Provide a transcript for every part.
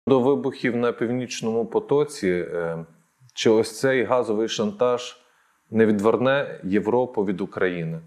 До вибухів на Північному потоці, чи ось цей газовий шантаж не відверне Європу від України?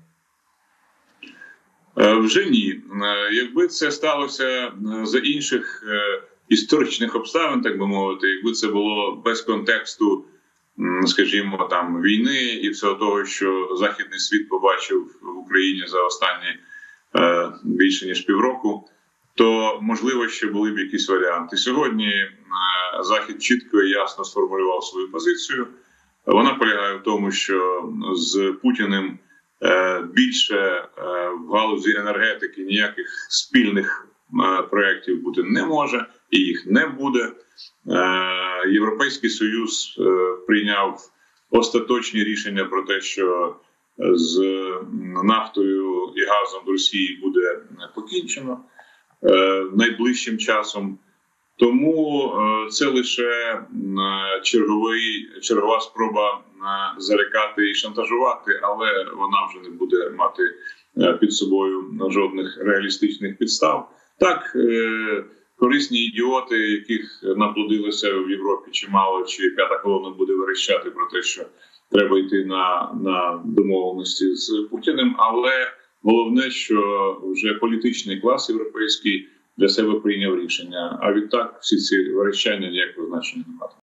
Вже ні. Якби це сталося за інших історичних обставин, так би мовити, якби це було без контексту, скажімо, там війни і всього того, що західний світ побачив в Україні за останні більше ніж півроку, то можливо ще були б якісь варіанти. Сьогодні Захід чітко і ясно сформулював свою позицію. Вона полягає в тому, що з Путіним більше в галузі енергетики ніяких спільних проєктів бути не може і їх не буде. Європейський Союз прийняв остаточні рішення про те, що з нафтою і газом в Росії буде покінчено найближчим часом. Тому це лише чергова спроба зарекати і шантажувати, але вона вже не буде мати під собою жодних реалістичних підстав. Так, корисні ідіоти, яких наплодилося в Європі чимало, чи п'ята колона буде верещати про те, що треба йти на домовленості з Путіним, але головне, що вже політичний клас європейський для себе прийняв рішення. А відтак всі ці верещання ніякого значення не матимуть.